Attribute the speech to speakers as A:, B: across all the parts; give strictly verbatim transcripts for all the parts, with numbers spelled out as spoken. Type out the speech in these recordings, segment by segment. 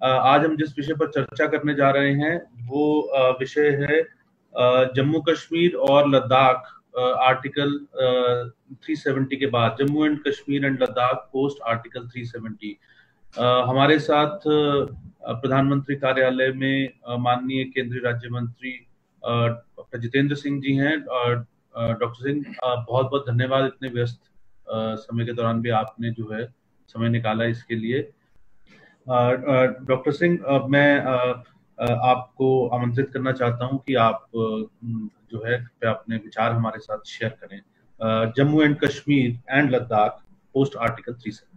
A: आज हम जिस विषय पर चर्चा करने जा रहे हैं वो विषय है जम्मू कश्मीर और लद्दाख आर्टिकल तीन सौ सत्तर के बाद, Jammu and Kashmir and Ladakh post article तीन सौ सत्तर। हमारे साथ प्रधानमंत्री कार्यालय में माननीय केंद्रीय राज्य मंत्री डॉक्टर जितेंद्र सिंह जी हैं। डॉक्टर सिंह, बहुत बहुत धन्यवाद, इतने व्यस्त समय के दौरान भी आपने जो है समय निकाला इसके लिए। डॉक्टर सिंह, मैं आपको आमंत्रित करना चाहता हूं कि आप जो है अपने विचार हमारे साथ शेयर करें Jammu and Kashmir and Ladakh post article तीन सौ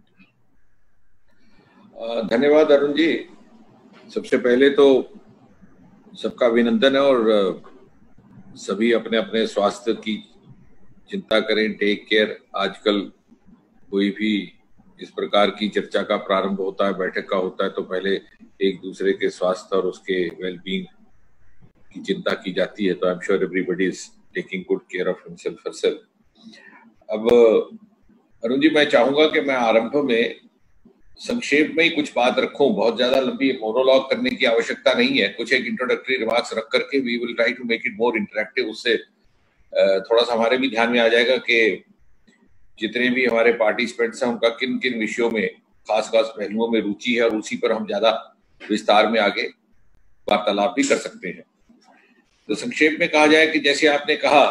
A: सत्तर।
B: धन्यवाद अरुण जी। सबसे पहले तो सबका अभिनंदन है और सभी अपने अपने स्वास्थ्य की चिंता करें, टेक केयर। आजकल कोई भी इस प्रकार की चर्चा का प्रारंभ होता है, बैठक का होता है, तो पहले एक दूसरे के स्वास्थ्य और उसके वेलबींग की चिंता की जाती है। तो I am sure everybody is taking good care of himself herself. अब अरुण जी, मैं चाहूंगा कि मैं आरंभ में संक्षेप में ही कुछ बात रखूं, बहुत ज्यादा लंबी मोनोलॉग करने की आवश्यकता नहीं है। कुछ एक इंट्रोडक्टरी रिमार्क्स रख करके we will try to make it more interactive. उससे थोड़ा सा हमारे भी ध्यान में आ जाएगा कि जितने भी हमारे पार्टिसिपेंट्स हैं उनका किन किन विषयों में, खास खास पहलुओं में रुचि है और उसी पर हम ज्यादा विस्तार में आगे वार्तालाप भी कर सकते हैं। तो संक्षेप में कहा जाए कि जैसे आपने कहा,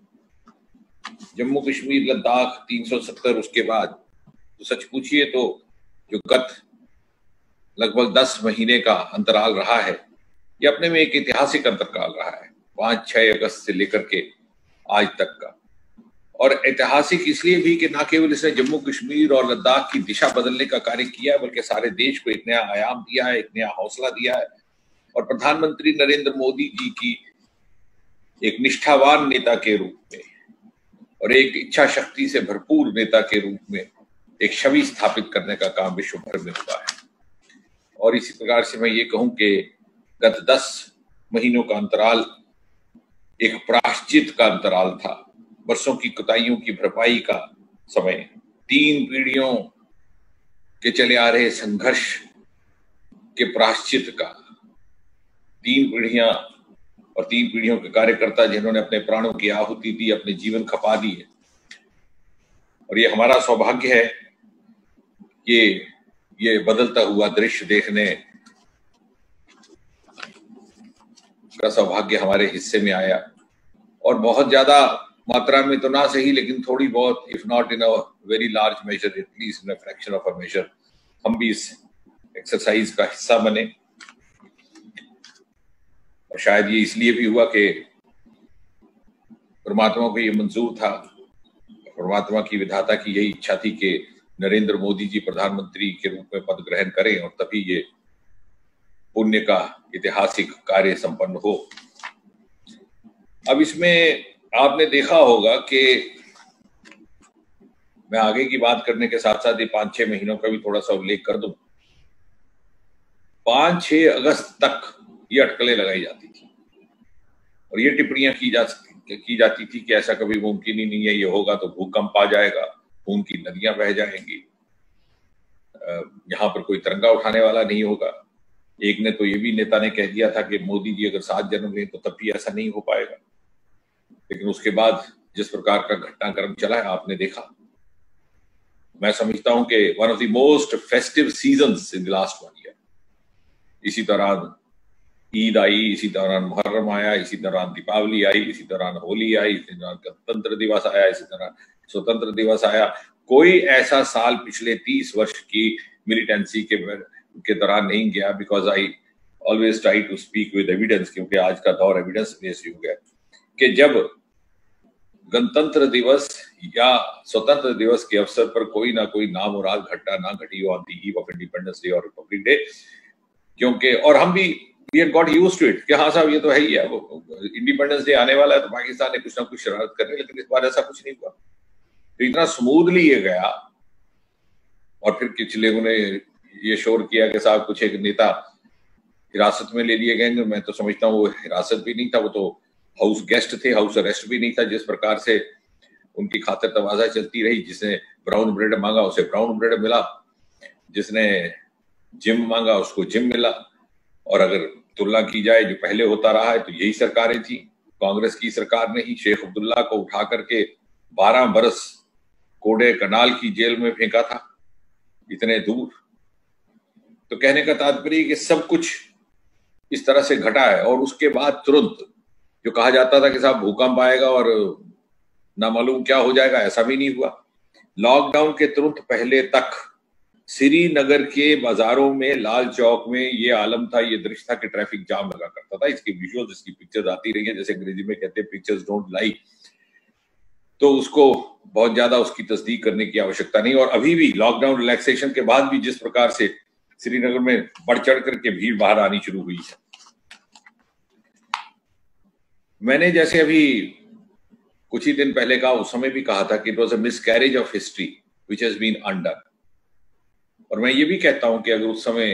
B: जम्मू कश्मीर लद्दाख तीन सौ सत्तर, उसके बाद तो सच पूछिए तो जो गत लगभग दस महीने का अंतराल रहा है, ये अपने में एक ऐतिहासिक अंतराल रहा है, पांच छह अगस्त से लेकर के आज तक का। और ऐतिहासिक इसलिए भी कि न केवल इसने जम्मू कश्मीर और लद्दाख की दिशा बदलने का कार्य किया है, बल्कि सारे देश को एक नया आयाम दिया है, एक नया हौसला दिया है। और प्रधानमंत्री नरेंद्र मोदी जी की एक निष्ठावान नेता के रूप में और एक इच्छा शक्ति से भरपूर नेता के रूप में एक छवि स्थापित करने का काम विश्व भर में हुआ है। और इसी प्रकार से मैं ये कहूं कि गत दस महीनों का अंतराल एक प्रायश्चित का अंतराल था, वर्षों की कुताहियों की भरपाई का समय, तीन पीढ़ियों के चले आ रहे संघर्ष के प्रायश्चित का, तीन पीढ़ियां और तीन पीढ़ियों के कार्यकर्ता जिन्होंने अपने प्राणों की आहुति दी, अपने जीवन खपा दिए। और ये हमारा सौभाग्य है कि ये बदलता हुआ दृश्य देखने का सौभाग्य हमारे हिस्से में आया। और बहुत ज्यादा मात्रा में तो ना सही, लेकिन थोड़ी बहुत, if not in a very large measure, at least in a fraction of a measure, हम भी इस एक्सरसाइज का हिस्सा बने। और शायद ये इसलिए भी हुआ कि परमात्मा को ये मंजूर था, परमात्मा की विधाता की यही इच्छा थी कि नरेंद्र मोदी जी प्रधानमंत्री के रूप में पद ग्रहण करें और तभी ये पुण्य का ऐतिहासिक कार्य संपन्न हो। अब इसमें आपने देखा होगा कि मैं आगे की बात करने के साथ साथ ये पांच छह महीनों का भी थोड़ा सा उल्लेख कर दूं। पांच छह अगस्त तक ये अटकलें लगाई जाती थी और ये टिप्पणियां की जा की जाती थी कि ऐसा कभी मुमकिन ही नहीं है, ये होगा तो भूकंप आ जाएगा, खून की नदियां बह जाएंगी, यहाँ पर कोई तिरंगा उठाने वाला नहीं होगा। एक ने तो ये भी, नेता ने कह दिया था कि मोदी जी अगर सात जन्म लें तो तब भी ऐसा नहीं हो पाएगा। लेकिन उसके बाद जिस प्रकार का घटनाक्रम चला है आपने देखा। मैं समझता हूं कि one of the most festive seasons in the last one year. इसी दौरान ईद आई, इसी दौरान मुहर्रम आया, इसी दौरान दीपावली आई, इसी दौरान होली आई, इसी दौरान गणतंत्र दिवस आया, इसी दौरान स्वतंत्र दिवस आया। कोई ऐसा साल पिछले तीस वर्ष की मिलिटेंसी के के दौरान नहीं गया, because I always try to speak with evidence, क्योंकि आज का दौर एविडेंस बेस्ड हो गया कि जब गणतंत्र दिवस या स्वतंत्र दिवस के अवसर पर कोई ना कोई नामुराद घटना ना घटी हो on the eve of Independence Day और रिपब्लिक डे, क्योंकि और हम भी we had got used to it कि हाँ साहब ये तो है ही है, वो इंडिपेंडेंस डे आने वाला है तो पाकिस्तान ने कुछ ना कुछ शरारत करनी। लेकिन इस बार ऐसा कुछ नहीं हुआ, तो इतना स्मूथली ये गया। और फिर कुछ लोगों ने ये शोर किया कि साहब कुछ एक नेता हिरासत में ले लिए गए। मैं तो समझता हूँ वो हिरासत भी नहीं था, वो तो हाउस गेस्ट थे, हाउस अरेस्ट भी नहीं था। जिस प्रकार से उनकी खातिर तवाज़ा चलती रही, जिसने ब्राउन ब्रेड मांगा उसे ब्राउन ब्रेड मिला, जिसने जिम मांगा उसको जिम मिला। और अगर तुलना की जाए जो पहले होता रहा है तो यही सरकारें थी, कांग्रेस की सरकार ने ही शेख अब्दुल्ला को उठा करके बारह बरस कोडे कनाल की जेल में फेंका था, इतने दूर। तो कहने का तात्पर्य कि सब कुछ इस तरह से घटा है। और उसके बाद तुरंत जो कहा जाता था कि साहब भूकंप आएगा और ना मालूम क्या हो जाएगा, ऐसा भी नहीं हुआ। लॉकडाउन के तुरंत पहले तक श्रीनगर के बाजारों में, लाल चौक में ये आलम था, ये दृश्य था कि ट्रैफिक जाम लगा करता था। इसकी विजुअल्स, इसकी पिक्चर्स आती रही है, जैसे अंग्रेजी में कहते हैं पिक्चर्स डोंट लाई। तो उसको बहुत ज्यादा उसकी तस्दीक करने की आवश्यकता नहीं। और अभी भी लॉकडाउन रिलैक्सेशन के बाद भी जिस प्रकार से श्रीनगर में बढ़ चढ़ करके भीड़ बाहर आनी शुरू हुई है, मैंने जैसे अभी कुछ ही दिन पहले कहा, उस समय भी कहा था कि it was a miscarriage of history which has been undone. और मैं ये भी कहता हूं कि अगर उस समय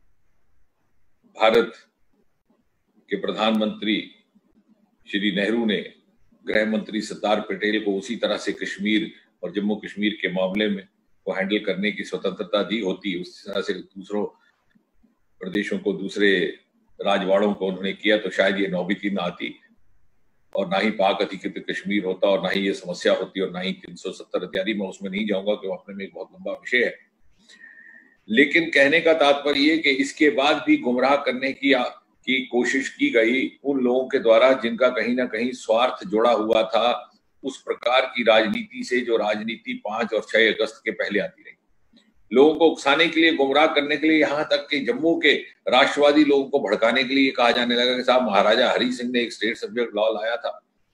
B: भारत के प्रधानमंत्री श्री नेहरू ने गृह मंत्री सरदार पटेल को उसी तरह से कश्मीर और जम्मू कश्मीर के मामले में को हैंडल करने की स्वतंत्रता दी होती, उस तरह से दूसरों प्रदेशों को, दूसरे राजवाड़ों को उन्होंने किया, तो शायद ये नौबत ही ना आती और ना ही पाक अधिकृत कश्मीर होता और ना ही ये समस्या होती और ना ही तीन सौ सत्तर इत्यादि। मैं उसमें नहीं जाऊंगा कि अपने में एक बहुत लंबा विषय है। लेकिन कहने का तात्पर्य ये कि इसके बाद भी गुमराह करने की की कोशिश की गई उन लोगों के द्वारा जिनका कहीं ना कहीं स्वार्थ जुड़ा हुआ था उस प्रकार की राजनीति से जो राजनीति पांच और छह अगस्त के पहले आती रही। लोगों को उकसाने के लिए, गुमराह करने के लिए, यहाँ तक कि जम्मू के राष्ट्रवादी लोगों को भड़काने के लिए कहा जाने लगा कि साहब महाराजा हरि सिंह ने एक स्टेट सब्जेक्ट लॉ लाया था,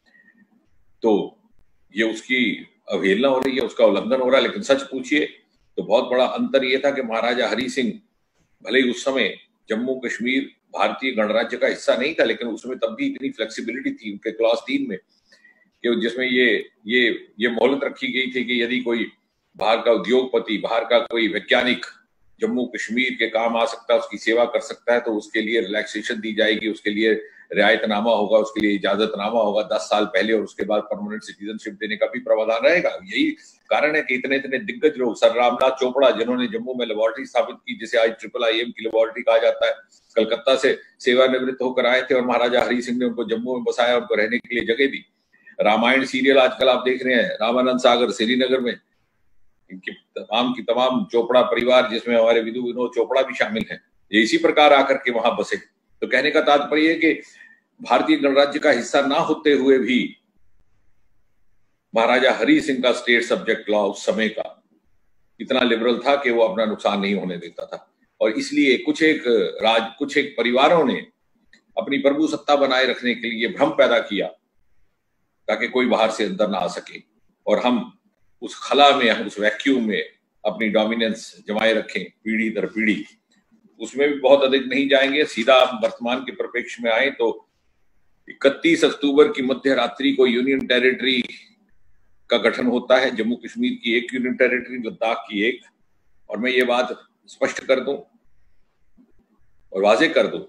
B: तो ये उसकी अवहेलना हो रही है, उसका उल्लंघन हो रहा है। लेकिन सच पूछिए तो बहुत बड़ा अंतर ये था कि महाराजा हरि सिंह भले ही उस समय जम्मू कश्मीर भारतीय गणराज्य का हिस्सा नहीं था, लेकिन उसमें तब भी इतनी फ्लेक्सिबिलिटी थी उनके क्लॉज तीन में कि जिसमें ये ये ये मोहलत रखी गई थी कि यदि कोई बाहर का उद्योगपति, बाहर का कोई वैज्ञानिक जम्मू कश्मीर के काम आ सकता है, उसकी सेवा कर सकता है, तो उसके लिए रिलैक्सेशन दी जाएगी, उसके लिए रियायतनामा होगा, उसके लिए इजाजतनामा होगा दस साल पहले, और उसके बाद परमानेंट सिटीजनशिप देने का भी प्रावधान रहेगा। यही कारण है कि इतने इतने दिग्गज लोग, सर रामनाथ चोपड़ा जिन्होंने जम्मू में लेबोरेटरी स्थापित की, जिसे आज ट्रिपल आई एम की लेबोरेटरी कहा जाता है, कलकत्ता से सेवानिवृत्त होकर आए थे और महाराजा हरि सिंह ने उनको जम्मू में बसाया, उनको रहने के लिए जगह दी। रामायण सीरियल आजकल आप देख रहे हैं, रामानंद सागर श्रीनगर में, इनकी तमाम की तमाम चोपड़ा परिवार, जिसमें हमारे विदु विनोद चोपड़ा भी शामिल हैं, ये इसी प्रकार आकर के वहां बसे। तो कहने का तात्पर्य है कि भारतीय गणराज्य का हिस्सा ना होते हुए भी महाराजा हरि सिंह का स्टेट सब्जेक्ट लॉ उस समय का इतना लिबरल था कि वो अपना नुकसान नहीं होने देता था। और इसलिए कुछ एक राज कुछ एक परिवारों ने अपनी प्रभु सत्ता बनाए रखने के लिए भ्रम पैदा किया ताकि कोई बाहर से अंदर ना आ सके और हम उस खला में, हम उस वैक्यूम में अपनी डोमिनेंस जमाए रखें पीढ़ी दर पीढ़ी। उसमें भी बहुत अधिक नहीं जाएंगे, सीधा हम वर्तमान के परिप्रेक्ष्य में आए तो इकतीस अक्टूबर की मध्य रात्रि को यूनियन टेरिटरी का गठन होता है, जम्मू कश्मीर की एक यूनियन टेरिटरी, लद्दाख की एक। और मैं ये बात स्पष्ट कर दूं और वाजे कर दूं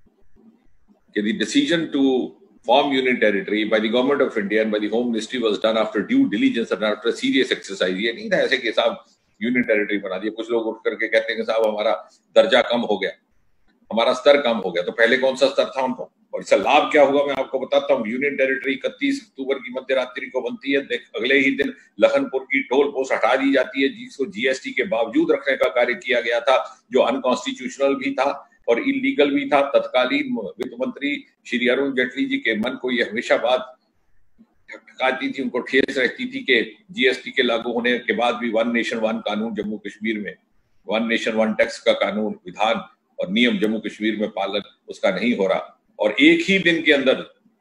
B: कि the decision to form union territory by the government of India and by the Home Ministry was done after due diligence and after a serious exercise। ये नहीं था ऐसे कि साहब यूनियन टेरिटरी बना दिया। कुछ लोग उठ करके कहते हैं कि साहब हमारा दर्जा कम हो गया, हमारा स्तर कम हो गया। तो पहले कौन सा स्तर था उनको, और इसका लाभ क्या हुआ मैं आपको बताता हूँ। यूनियन टेरिटरी इकतीस अक्टूबर की मध्य रात्रि को बनती है, अगले ही दिन लखनपुर की टोल पोस्ट हटा दी जाती है, जिसको जीएसटी के बावजूद रखने का कार्य किया गया था, जो अनकॉन्स्टिट्यूशनल भी था और इलीगल भी था। तत्कालीन वित्त मंत्री श्री अरुण जेटली जी के मन को यह हमेशा बात ठकठकाती थी, उनको ठेस रहती थी कि जीएसटी के लागू होने के बाद भी वन नेशन वन कानून जम्मू कश्मीर में, वन नेशन वन टैक्स का कानून, विधान और नियम जम्मू कश्मीर में पालन उसका नहीं हो रहा। और एक ही दिन के अंदर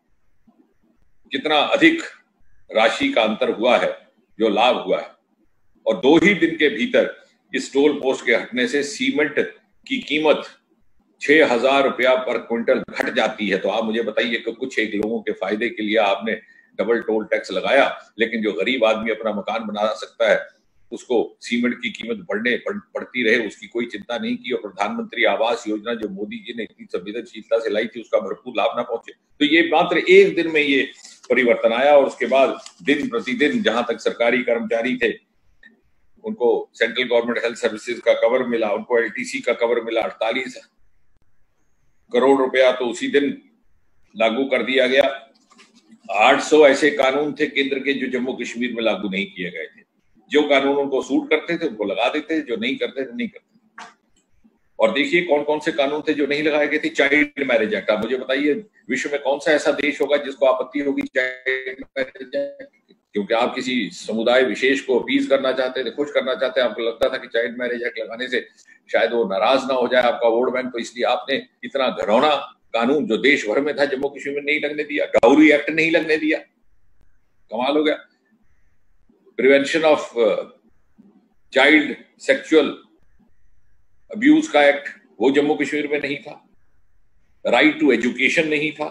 B: कितना अधिक राशि का अंतर हुआ है, जो लाभ हुआ है, और दो ही दिन के भीतर इस टोल पोस्ट के हटने से सीमेंट की कीमत छह हजार रुपया पर क्विंटल घट जाती है। तो आप मुझे बताइए कि कुछ एक लोगों के फायदे के लिए आपने डबल टोल टैक्स लगाया, लेकिन जो गरीब आदमी अपना मकान बना सकता है उसको सीमेंट की कीमत बढ़ने बढ़ती रहे, उसकी कोई चिंता नहीं की। और प्रधानमंत्री आवास योजना जो मोदी जी ने इतनी संवेदनशीलता से लाई थी, उसका भरपूर लाभ ना पहुंचे। तो ये मात्र एक दिन में ये परिवर्तन आया और उसके बाद दिन प्रतिदिन जहां तक सरकारी कर्मचारी थे उनको सेंट्रल गवर्नमेंट हेल्थ सर्विसेज का कवर मिला, उनको एलटीसी का कवर मिला, अड़तालीस करोड़ रुपया तो उसी दिन लागू कर दिया गया। आठ सौ ऐसे कानून थे केंद्र के जो जम्मू कश्मीर में लागू नहीं किए गए थे। जो कानून उनको सूट करते थे उनको लगा देते थे, जो नहीं करते थे नहीं करते। और देखिए कौन कौन से कानून थे जो नहीं लगाए गए थे। चाइल्ड मैरिज एक्ट, आप मुझे बताइए विश्व में कौन सा ऐसा देश होगा जिसको आपत्ति होगी चाइल्ड मैरिज एक्ट? क्योंकि आप किसी समुदाय विशेष को अपीज करना चाहते थे, खुश करना चाहते हैं, आपको लगता था कि चाइल्ड मैरिज एक्ट लगाने से शायद वो नाराज ना हो जाए आपका वोट बैंक, तो इसलिए आपने इतना घरौना कानून जो देश भर में था जम्मू कश्मीर में नहीं लगने दिया। डाउरी एक्ट नहीं लगने दिया, कमाल हो गया। Prevention of child sexual abuse का एक्ट वो जम्मू कश्मीर में नहीं था। राइट टू एजुकेशन नहीं था।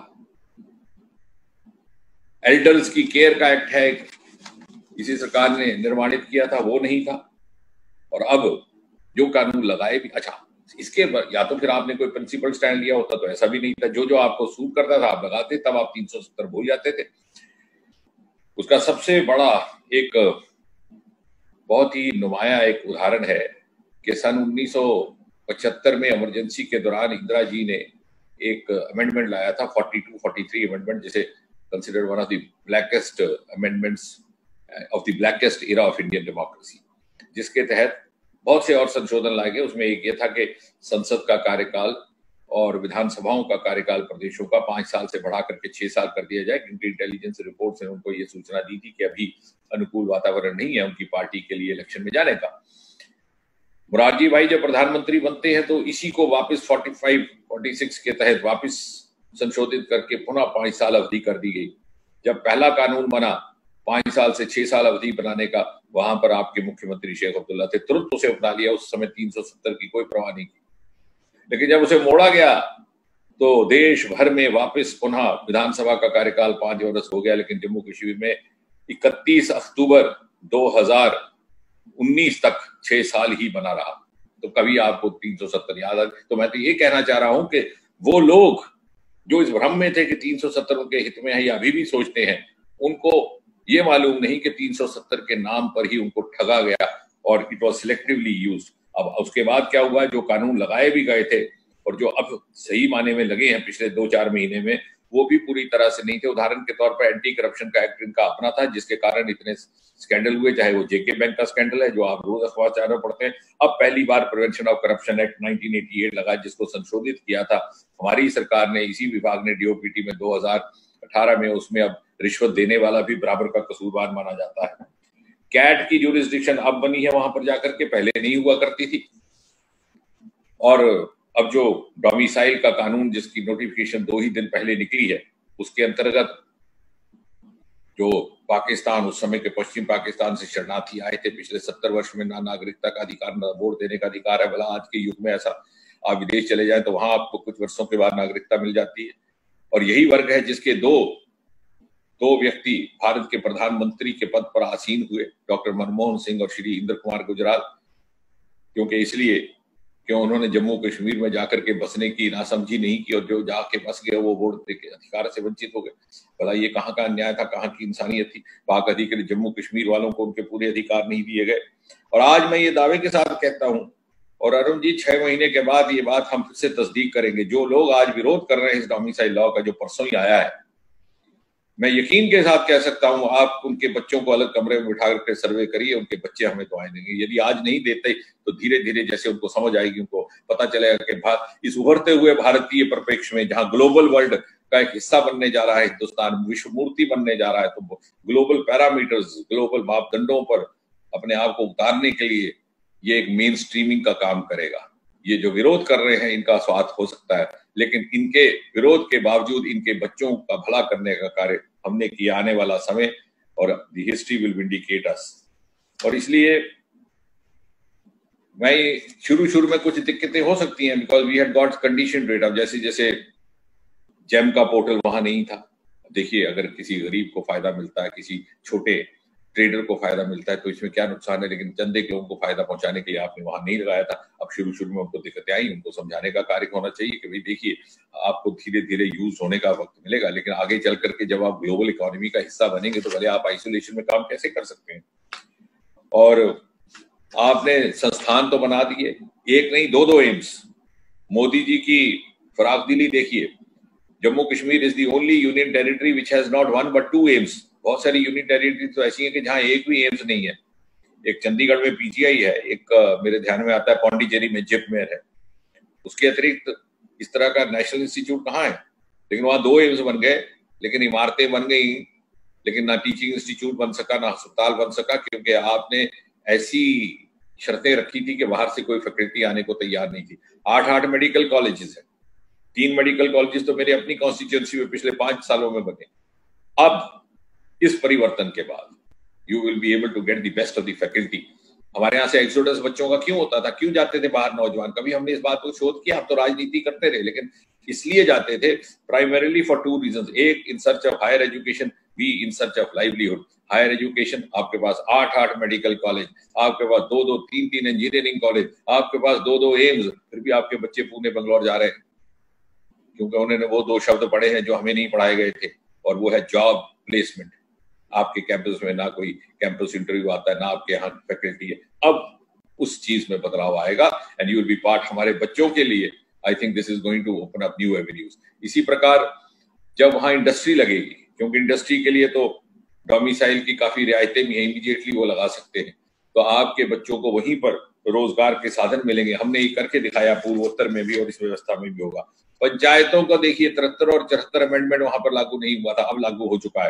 B: एल्डर्स की केयर का एक्ट है, इसी सरकार ने निर्माणित किया था, वो नहीं था। और अब जो कानून लगाए भी, अच्छा इसके या तो फिर आपने कोई प्रिंसिपल स्टैंड लिया होता, तो ऐसा भी नहीं था। जो जो आपको सूट करता था आप लगाते, तब आप तीन सौ सत्तर भूल जाते थे। उसका सबसे बड़ा एक बहुत ही नुमाया एक उदाहरण है कि सन उन्नीस सौ पचहत्तर में इमरजेंसी के दौरान इंदिरा जी ने एक अमेंडमेंट लाया था, बयालीस तैंतालीस अमेंडमेंट, जिसे considered one of the blackest amendments of the blackest era of Indian democracy, जिसके तहत बहुत से और संशोधन लाए गए। उसमें एक ये था कि संसद का कार्यकाल और विधानसभाओं का कार्यकाल प्रदेशों का पांच साल से बढ़ा करके छह साल कर दिया जाए, क्योंकि इंटेलिजेंस रिपोर्ट से उनको ये सूचना दी थी कि अभी अनुकूल वातावरण नहीं है उनकी पार्टी के लिए इलेक्शन में जाने का। मोरारजी भाई जब प्रधानमंत्री बनते हैं तो इसी को वापस पैंतालीस, छियालीस के तहत वापस संशोधित करके पुनः पांच साल अवधि कर दी गई। जब पहला कानून बना पांच साल से छह साल अवधि बनाने का, वहां पर आपके मुख्यमंत्री शेख अब्दुल्ला थे, तुरंत उसे अपना लिया। उस समय तीन सौ सत्तर की कोई परवाह नहीं की। लेकिन जब उसे मोड़ा गया तो देश भर में वापस पुनः विधानसभा का कार्यकाल पांच वर्ष हो गया, लेकिन जम्मू कश्मीर में इकतीस अक्टूबर दो हजार उन्नीस तक छह साल ही बना रहा। तो कभी आपको तीन सौ सत्तर याद आ? तो मैं तो ये कहना चाह रहा हूं कि वो लोग जो इस भ्रम में थे कि तीन सौ सत्तर उनके हित में है या अभी भी सोचते हैं, उनको ये मालूम नहीं कि तीन सौ सत्तर के नाम पर ही उनको ठगा गया और इट वाज सिलेक्टिवली यूज्ड। अब उसके बाद क्या हुआ, जो कानून लगाए भी गए थे और जो अब सही माने में लगे हैं पिछले दो चार महीने में, वो भी पूरी तरह से नहीं थे। उदाहरण के तौर पर एंटी करप्शन का एक्ट इनका अपना था, जिसके कारण इतने स्कैंडल हुए, चाहे वो जेके बैंक का स्कैंडल है जो आप रोज अखबार चारों पढ़ते हैं। अब पहली बार प्रिवेंशन ऑफ करप्शन एक्ट उन्नीस सौ अट्ठासी लगा, जिसको संशोधित किया था हमारी सरकार ने, इसी विभाग ने डीओपीटी में दो हजार अठारह में। उसमें अब रिश्वत देने वाला भी बराबर का कसूरवार माना जाता है। कैट की ज्यूरिसडिक्शन अब बनी है वहां पर जाकर के, पहले नहीं हुआ करती थी। और अब जो डोमिसाइल का कानून जिसकी नोटिफिकेशन दो ही दिन पहले निकली है, उसके अंतर्गत जो पाकिस्तान, उस समय के पश्चिम पाकिस्तान से शरणार्थी आए थे पिछले सत्तर वर्ष में, ना नागरिकता का अधिकार ना वोट देने का अधिकार है। भला आज के युग में ऐसा आप विदेश चले जाए तो वहां आपको कुछ वर्षों के बाद नागरिकता मिल जाती है। और यही वर्ग है जिसके दो दो व्यक्ति भारत के प्रधानमंत्री के पद पर आसीन हुए, डॉक्टर मनमोहन सिंह और श्री इंद्र कुमार गुजराल। क्योंकि इसलिए क्यों उन्होंने जम्मू कश्मीर में जाकर के बसने की नासमझी नहीं की, और जो जाके बस गए वो वोट देके अधिकार से वंचित हो गए। भला ये कहाँ का अन्याय था, कहाँ की इंसानियत थी? पाक अधिकृत जम्मू कश्मीर वालों को उनके पूरे अधिकार नहीं दिए गए। और आज मैं ये दावे के साथ कहता हूं, और अरुण जी छह महीने के बाद ये बात हम फिर से तस्दीक करेंगे, जो लोग आज विरोध कर रहे हैं इस डोमिसाइल लॉ का जो परसों ही आया है, मैं यकीन के साथ कह सकता हूं आप उनके बच्चों को अलग कमरे में बिठा करके सर्वे करिए, उनके बच्चे हमें दुआएं देंगे। यदि आज नहीं देते तो धीरे धीरे जैसे उनको समझ आएगी, उनको पता चलेगा कि भारत इस उभरते हुए भारतीय परिप्रेक्ष्य में, जहां ग्लोबल वर्ल्ड का एक हिस्सा बनने जा रहा है हिंदुस्तान, विश्व मूर्ति बनने जा रहा है, तो ग्लोबल पैरामीटर्स, ग्लोबल मापदंडों पर अपने आप को उतारने के लिए ये एक मेन स्ट्रीमिंग का काम करेगा। ये जो विरोध कर रहे हैं इनका स्वार्थ हो सकता है, लेकिन इनके विरोध के बावजूद इनके बच्चों का भला करने का कार्य हमने किया आने वाला समय, और the history will vindicate us. और इसलिए मैं शुरू शुरू में कुछ दिक्कतें हो सकती हैं, because we had got condition rate. अब जैसे जैसे जेम का पोर्टल वहां नहीं था, देखिए अगर किसी गरीब को फायदा मिलता है, किसी छोटे ट्रेडर को फायदा मिलता है तो इसमें क्या नुकसान है, लेकिन चंदे के लोगों को फायदा पहुंचाने के लिए आपने वहां नहीं लगाया था। अब शुरू शुरू में उनको दिक्कतें आई, उनको समझाने का कार्य होना चाहिए कि भाई देखिए आपको धीरे धीरे यूज होने का वक्त मिलेगा, लेकिन आगे चल करके जब आप ग्लोबल इकोनॉमी का हिस्सा बनेंगे तो भले आप आइसोलेशन में काम कैसे कर सकते हैं। और आपने संस्थान तो बना दिए, एक नहीं दो दो एम्स। मोदी जी की फराख दिली देखिए, Jammu Kashmir is the only union territory which has not one but two AIIMS. बहुत सारी यूनियन टेरिटरी तो ऐसी है कि जहां एक भी एम्स नहीं है। एक चंडीगढ़ में पीजीआई है, एक मेरे ध्यान में आता है पौंडीचेरी में जिपमेर है। उसके अतिरिक्त इस तरह का नेशनल इंस्टीट्यूट कहाँ है? लेकिन वहां दो एम्स बन गए, लेकिन इमारतें बन गई, लेकिन ना टीचिंग इंस्टीट्यूट बन सका, ना अस्पताल बन सका, क्योंकि आपने ऐसी शर्तें रखी थी कि बाहर से कोई फैकल्टी आने को तैयार नहीं थी। आठ आठ मेडिकल कॉलेजेस है, तीन मेडिकल कॉलेजेस तो मेरी अपनी कॉन्स्टिट्यूंसी में पिछले पांच सालों में बने। अब इस परिवर्तन के बाद you will be able to get the best of the faculty. हमारे यहाँ से एक्सोडस बच्चों का क्यों होता था, क्यों जाते थे बाहर नौजवान? कभी हमने इस बात को शोध किया? हम तो राजनीति करते रहे, लेकिन इसलिए जाते थे प्राइमरीली फॉर टू रीजंस। एक, in search of higher education, B, in search of livelihood. Higher education, आपके पास आठ आठ मेडिकल कॉलेज, आपके पास दो दो तीन तीन इंजीनियरिंग कॉलेज, आपके पास दो दो एम्स, फिर भी आपके बच्चे पुणे बंगलौर जा रहे हैं, क्योंकि उन्होंने वो दो शब्द पढ़े हैं जो हमें नहीं पढ़ाए गए थे, और वो है जॉब प्लेसमेंट। आपके कैंपस में ना कोई कैंपस इंटरव्यू आता है, ना आपके यहाँ फैकल्टी है। अब उस चीज में बदलाव आएगा and you will be part. हमारे बच्चों के लिए I think this is going to open up new avenues. इसी प्रकार जब वहां इंडस्ट्री लगेगी, क्योंकि इंडस्ट्री के लिए तो डोमिसाइल की काफी रियायतें भी हैं, इमीडिएटली वो लगा सकते हैं, तो आपके बच्चों को वहीं पर रोजगार के साधन मिलेंगे। हमने ये करके दिखाया पूर्वोत्तर में भी और इस व्यवस्था में भी होगा। पंचायतों को देखिए, तिहत्तर और चौहत्तर अमेंडमेंट वहां पर लागू नहीं हुआ था, अब लागू हो चुका है।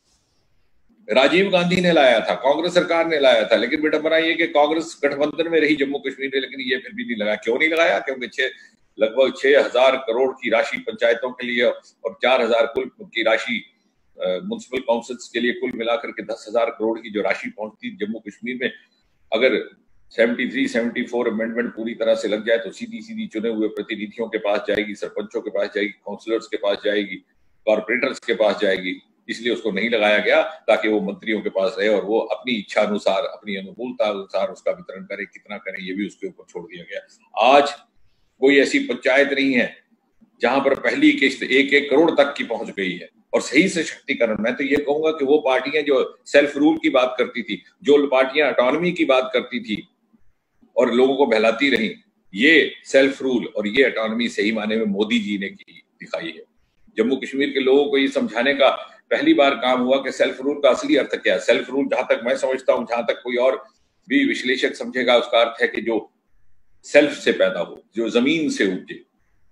B: राजीव गांधी ने लाया था, कांग्रेस सरकार ने लाया था, लेकिन विडंबना ये कि कांग्रेस गठबंधन में रही जम्मू कश्मीर में, लेकिन ये फिर भी नहीं लगाया। क्यों नहीं लगाया? क्योंकि छह लगभग छह हजार करोड़ की राशि पंचायतों के लिए और चार हजार कुल की राशि म्युनिसिपल काउंसिल्स के लिए, कुल मिलाकर के दस हजार करोड़ की जो राशि पहुंचती जम्मू कश्मीर में, अगर तिहत्तर, चौहत्तर अमेंडमेंट पूरी तरह से लग जाए तो सीधी सीधी चुने हुए प्रतिनिधियों के पास जाएगी, सरपंचों के पास जाएगी, काउंसलर्स के पास जाएगी, कॉर्पोरेटर्स के पास जाएगी। इसलिए उसको नहीं लगाया गया ताकि वो मंत्रियों के पास रहे और वो अपनी इच्छा अनुसार, अपनी अनुकूलता अनुसार उसका वितरण करे, कितना करे ये भी उसके ऊपर छोड़ दिया गया। आज कोई ऐसी पंचायत नहीं है जहां पर पहली किस्त एक एक करोड़ तक की पहुंच गई है। और सही सशक्तिकरण, मैं तो ये कहूंगा कि वो पार्टियां जो सेल्फ रूल की बात करती थी, जो पार्टियां ऑटोनॉमी की बात करती थी और लोगों को बहलाती रही, ये सेल्फ रूल और ये ऑटोनॉमी सही माने में मोदी जी ने की दिखाई है। जम्मू कश्मीर के लोगों को ये समझाने का पहली बार काम हुआ कि सेल्फ रूल का असली अर्थ क्या है। सेल्फ रूल जहां तक मैं समझता हूं, जहां तक कोई और भी विश्लेषक समझेगा, उसका अर्थ है कि जो सेल्फ से पैदा हो, जो जमीन से उपजे।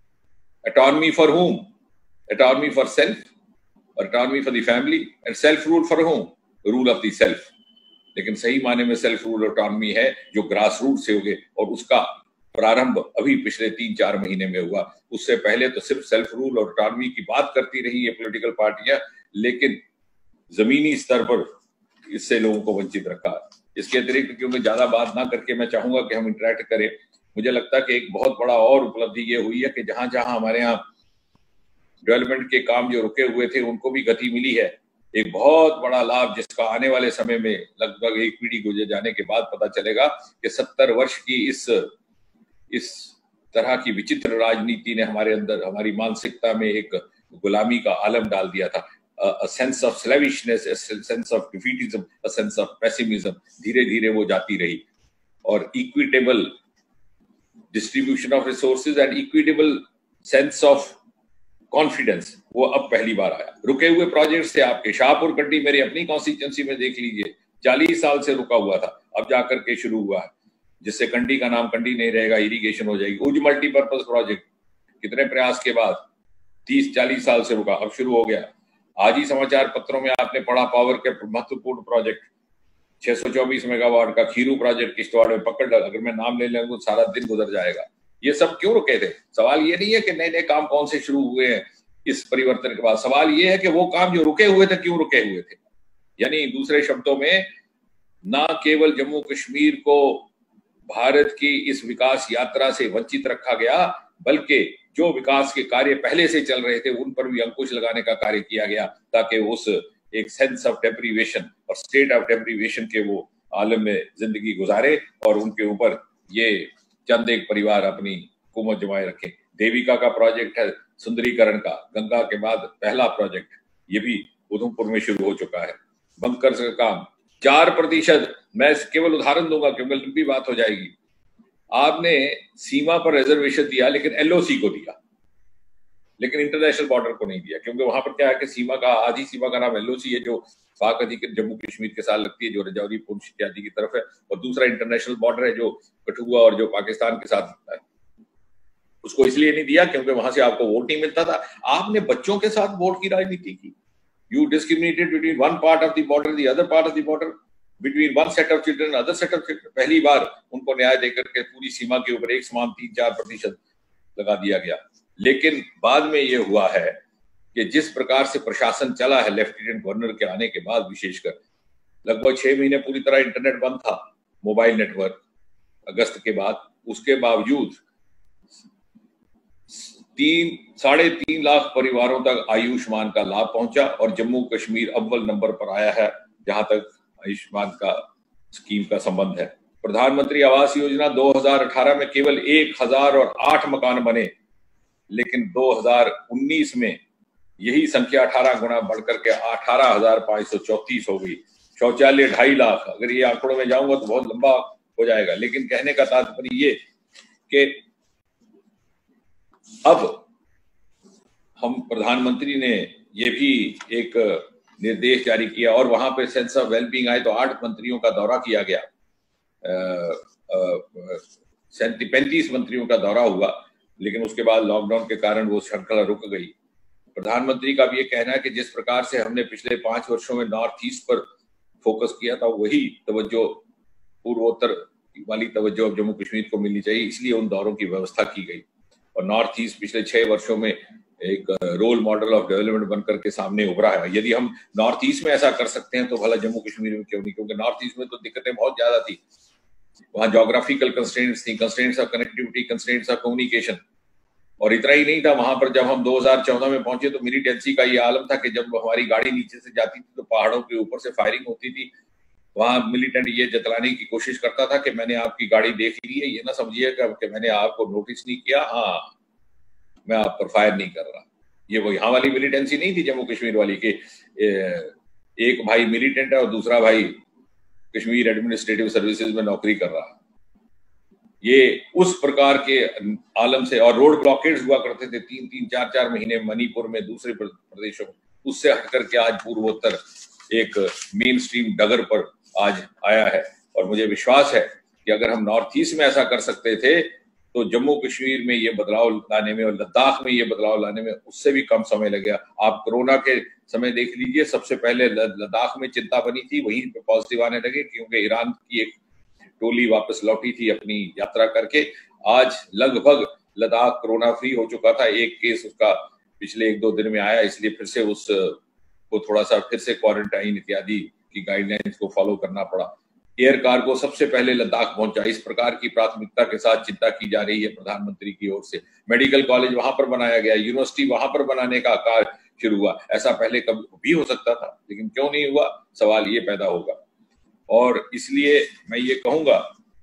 B: Autonomy for home? Autonomy for self, autonomy for the family, and self rule for home, rule of the self. लेकिन सही माने में सेल्फ रूल ऑटोनॉमी है जो ग्रास रूट से होगे, और उसका प्रारंभ अभी पिछले तीन चार महीने में हुआ। उससे पहले तो सिर्फ सेल्फ रूल और ऑटोनॉमी की बात करती रही ये पॉलिटिकल पार्टियां, लेकिन जमीनी स्तर पर इससे लोगों को वंचित रखा। इसके अतिरिक्त क्योंकि ज्यादा बात ना करके मैं चाहूंगा कि हम इंटरेक्ट करें, मुझे लगता है कि एक बहुत बड़ा और उपलब्धि ये हुई है कि जहां जहां हमारे यहाँ डेवलपमेंट के काम जो रुके हुए थे उनको भी गति मिली है। एक बहुत बड़ा लाभ जिसका आने वाले समय में लगभग एक पीढ़ी गुजर जाने के बाद पता चलेगा कि सत्तर वर्ष की इस इस तरह की विचित्र राजनीति ने हमारे अंदर, हमारी मानसिकता में एक गुलामी का आलम डाल दिया था। a sense of slavishness, a sense of defeatism, a sense of pessimism, धीरे धीरे वो जाती रही। और equitable distribution of resources and equitable sense of confidence वो अब पहली बार आया। रुके हुए प्रोजेक्ट्स थे आपके, शाहपुर कंडी मेरी अपनी कॉन्स्टिट्यूंसी में देख लीजिए, चालीस साल से रुका हुआ था, अब जाकर के शुरू हुआ है, जिससे कंडी का नाम कंडी नहीं रहेगा, इरिगेशन हो जाएगी। उज मल्टीपर्पज प्रोजेक्ट कितने प्रयास के बाद तीस चालीस साल से रुका, अब शुरू हो गया। आज ही समाचार पत्रों में आपने पढ़ा पावर के महत्वपूर्ण प्रोजेक्ट छह सौ चौबीस मेगावाट का खीरू प्रोजेक्ट किश्तवाड़ में पकड़ लगा। अगर मैं नाम ले लूंगा सारा दिन गुजर जाएगा। ये सब क्यों रुके थे? सवाल ये नहीं है कि नए नए काम कौन से शुरू हुए हैं इस परिवर्तन के बाद, सवाल ये है कि वो काम जो रुके हुए थे क्यों रुके हुए थे। यानी दूसरे शब्दों में, ना केवल जम्मू कश्मीर को भारत की इस विकास यात्रा से वंचित रखा गया, बल्कि जो विकास के कार्य पहले से चल रहे थे उन पर भी अंकुश लगाने का कार्य किया गया, ताकि उस एक सेंस ऑफ डेप्रीवेशन और स्टेट ऑफ डेप्रीवेशन के वो आलम में जिंदगी गुजारे और उनके ऊपर ये चंद एक परिवार अपनी हुकूमत जमाए रखे। देविका का प्रोजेक्ट है सुंदरीकरण का, गंगा के बाद पहला प्रोजेक्ट, ये भी उधमपुर में शुरू हो चुका है। बंकर्स का काम, चार प्रतिशत मैं केवल उदाहरण दूंगा क्योंकि लंबी बात हो जाएगी। आपने सीमा पर रिजर्वेशन दिया लेकिन एलओसी को दिया, लेकिन इंटरनेशनल बॉर्डर को नहीं दिया, क्योंकि वहां पर क्या है कि सीमा का आधी सीमा का नाम एलओसी है जो पाक अधिकृत जम्मू कश्मीर के साथ लगती है, जो रजौरी पुंछ इत्यादि की तरफ है, और दूसरा इंटरनेशनल बॉर्डर है जो कठुआ और जो पाकिस्तान के साथ लगता है। उसको इसलिए नहीं दिया क्योंकि वहां से आपको वोट नहीं मिलता था। आपने बच्चों के साथ वोट की राजनीति की। You discriminated between one part of the border the other part of the border, between one set of children other set of children. पहली बार उनको न्याय देकर के पूरी सीमा के ऊपर एक समान तीन चार प्रतिशत लगा दिया गया। लेकिन बाद में ये हुआ है कि जिस प्रकार से प्रशासन चला है लेफ्टिनेंट गवर्नर के आने के बाद, विशेषकर लगभग छह महीने पूरी तरह इंटरनेट बंद था, मोबाइल नेटवर्क अगस्त के बाद, उसके बावजूद तीन साढ़े तीन लाख परिवारों तक आयुष्मान का लाभ पहुंचा और जम्मू कश्मीर अव्वल नंबर पर आया है जहां तक आयुष्मान का स्कीम का संबंध है। प्रधानमंत्री आवास योजना दो हज़ार अठारह में केवल एक हजार और आठ मकान बने, लेकिन दो हज़ार उन्नीस में यही संख्या अठारह गुना बढ़कर के अठारह हजार पांच सौ चौतीस हो गई। शौचालय ढाई लाख, अगर ये आंकड़ों में जाऊंगा तो बहुत लंबा हो जाएगा, लेकिन कहने का तात्पर्य ये कि अब हम प्रधानमंत्री ने ये भी एक निर्देश जारी किया और वहां पे सेंस ऑफ वेलबींग आए तो आठ मंत्रियों का दौरा किया गया, पैंतीस मंत्रियों का दौरा हुआ, लेकिन उसके बाद लॉकडाउन के कारण वो श्रृंखला रुक गई। प्रधानमंत्री का भी ये कहना है कि जिस प्रकार से हमने पिछले पांच वर्षों में नॉर्थ ईस्ट पर फोकस किया था, वही तवज्जो पूर्वोत्तर वाली तवज्जो अब जम्मू कश्मीर को मिलनी चाहिए, इसलिए उन दौरों की व्यवस्था की गई। और नॉर्थ ईस्ट पिछले छह वर्षों में एक रोल मॉडल ऑफ डेवलपमेंट बनकर के सामने उभरा है। यदि हम नॉर्थ ईस्ट में ऐसा कर सकते हैं तो भला जम्मू कश्मीर में क्यों नहीं, क्योंकि नॉर्थ ईस्ट में तो दिक्कतें बहुत ज्यादा थी। वहां जोग्राफिकल कंस्ट्रेंट्स थी, constraints of connectivity, constraints of communication. और इतना ही नहीं था, वहां पर जब हम दो हज़ार चौदह में पहुंचे तो मिलिटेंसी का ये आलम था कि जब हमारी गाड़ी नीचे से जाती थी तो पहाड़ों के ऊपर से फायरिंग होती थी। वहां मिलिटेंट ये जतलाने की कोशिश करता था कि मैंने आपकी गाड़ी देख ली है, ये ना समझिएगा कि मैंने आपको नोटिस नहीं किया, हाँ मैं आप पर फायर नहीं कर रहा। ये वो यहाँ वाली मिलिटेंसी नहीं थी जम्मू कश्मीर वाली के एक भाई मिलिटेंट है और दूसरा भाई कश्मीर एडमिनिस्ट्रेटिव सर्विसेज में नौकरी कर रहा है। ये उस प्रकार के आलम से, और रोड ब्लॉकेड्स हुआ करते थे तीन तीन चार चार महीने मणिपुर में, दूसरे प्रदेशों में, उससे हट करके आज पूर्वोत्तर एक मेन स्ट्रीम डगर पर आज आया है। और मुझे विश्वास है कि अगर हम नॉर्थ ईस्ट में ऐसा कर सकते थे तो जम्मू कश्मीर में ये बदलाव लाने में और लद्दाख में ये बदलाव लाने में उससे भी कम समय लगेगा। आप कोरोना के समय देख लीजिए, सबसे पहले लद्दाख में चिंता बनी थी, वहीं पे पॉजिटिव आने लगे क्योंकि ईरान की एक टोली वापस लौटी थी अपनी यात्रा करके। आज लगभग लद्दाख कोरोना फ्री हो चुका था, एक केस उसका पिछले एक दो दिन में आया, इसलिए फिर से उस को थोड़ा सा फिर से क्वारंटाइन इत्यादि की गाइडलाइंस को फॉलो करना पड़ा। एयर कार्गो सबसे पहले लद्दाख पहुंचा। इस प्रकार की प्राथमिकता के साथ चिंता की जा रही है प्रधानमंत्री की ओर से। मेडिकल कॉलेज वहां पर बनाया गया, यूनिवर्सिटी वहां पर बनाने का कार्य शुरू हुआ। ऐसा पहले कभी भी हो सकता था, लेकिन क्यों नहीं हुआ, सवाल ये पैदा होगा। और इसलिए मैं ये कहूंगा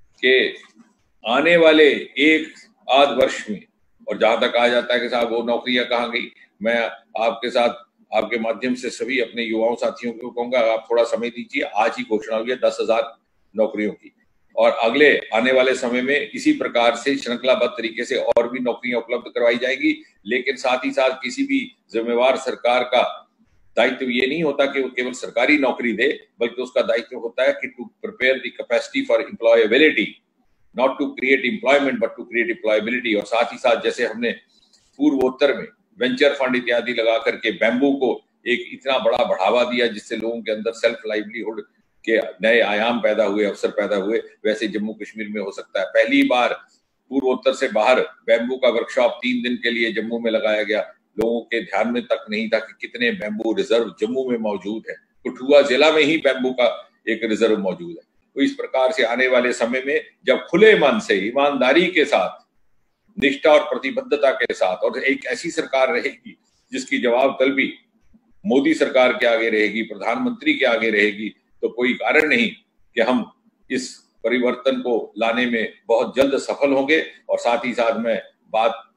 B: कि आने वाले एक आध वर्ष में, और जहां तक कहा जाता है कि साहब वो नौकरियां कहाँ गई, मैं आपके साथ आपके माध्यम से सभी अपने युवाओं साथियों को कहूंगा, आप थोड़ा समय दीजिए। आज ही घोषणा हुई है दस हजार नौकरियों की, और अगले आने वाले समय में इसी प्रकार से श्रृंखलाबद्ध तरीके से और भी नौकरियां उपलब्ध करवाई जाएगी। लेकिन साथ ही साथ किसी भी जिम्मेवार सरकार का दायित्व ये नहीं होता कि वो केवल सरकारी नौकरी दे, बल्कि उसका दायित्व होता है कि to prepare the capacity for employability, not to create employment but to create employability. और साथ ही साथ जैसे हमने पूर्वोत्तर में वेंचर फंड इत्यादि लगा करके बैम्बू को एक इतना बड़ा बढ़ावा दिया जिससे लोगों के अंदर सेल्फ लाइवलीहुड के नए आयाम पैदा हुए, अवसर पैदा हुए, वैसे जम्मू कश्मीर में हो सकता है। पहली बार पूर्वोत्तर से बाहर बैम्बू का वर्कशॉप तीन दिन के लिए जम्मू में लगाया गया। लोगों के ध्यान में तक नहीं था कि कितने बैम्बू रिजर्व जम्मू में मौजूद है। कठुआ जिला में ही बैम्बू का एक रिजर्व मौजूद है। तो इस प्रकार से आने वाले समय में जब खुले मन से, ईमानदारी के साथ, निष्ठा और प्रतिबद्धता के साथ, और एक ऐसी सरकार रहेगी जिसकी जवाब तलबी मोदी सरकार के आगे रहेगी, प्रधानमंत्री के आगे रहेगी, तो कोई कारण नहीं कि हम इस परिवर्तन को लाने में बहुत जल्द सफल होंगे। और साथ ही साथ मैं बात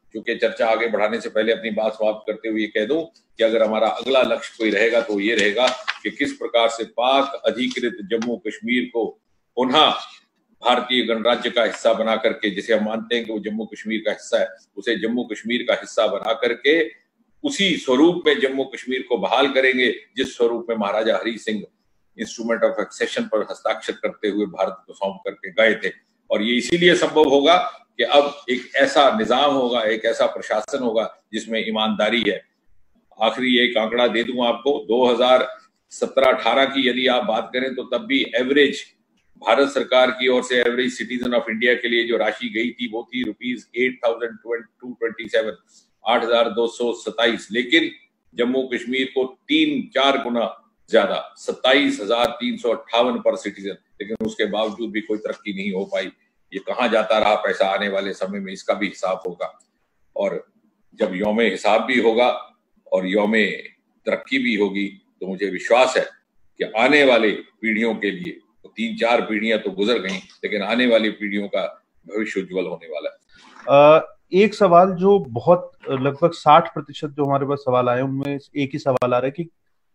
B: चूंकि चर्चा आगे बढ़ाने से पहले अपनी बात समाप्त करते हुए कह दूं कि अगर हमारा अगला लक्ष्य कोई रहेगा तो ये रहेगा कि किस प्रकार से पाक अधिकृत जम्मू कश्मीर को पुनः भारतीय गणराज्य का हिस्सा बना करके, जिसे हम मानते हैं कि वो जम्मू कश्मीर का हिस्सा है, उसे जम्मू कश्मीर का हिस्सा बना करके उसी स्वरूप में जम्मू कश्मीर को बहाल करेंगे जिस स्वरूप में Maharaja Hari Singh instrument of accession पर हस्ताक्षर करते हुए भारत को सौंप करके गए थे। और ये इसीलिए संभव होगा कि अब एक ऐसा निजाम होगा, एक ऐसा प्रशासन होगा जिसमें ईमानदारी है। आखिरी एक आंकड़ा दे दूं आपको, दो हज़ार सत्रह अठारह की यदि आप बात करें तो तब भी एवरेज भारत सरकार की ओर से एवरेज सिटीजन ऑफ इंडिया के लिए जो राशि गई थी वो थी rupees eight thousand two twenty seven आठ हजार दो सौ सताइस, लेकिन जम्मू कश्मीर को तीन चार गुना ज्यादा सत्ताईस हजार तीन सौ अट्ठावन पर सिटीजन, लेकिन उसके बावजूद भी कोई तरक्की नहीं हो पाई। ये कहाँ जाता रहा पैसा, आने वाले समय में इसका भी हिसाब होगा। और जब यौमे हिसाब भी होगा और यौमे तरक्की भी होगी तो मुझे विश्वास है कि आने वाले पीढ़ियों के लिए, तो तीन चार पीढ़ियां तो गुजर गई, लेकिन आने वाली पीढ़ियों का भविष्य उज्जवल होने वाला है।
A: आ, एक सवाल जो बहुत लगभग साठ प्रतिशत जो हमारे पास सवाल आए उनमें एक ही सवाल आ रहा है कि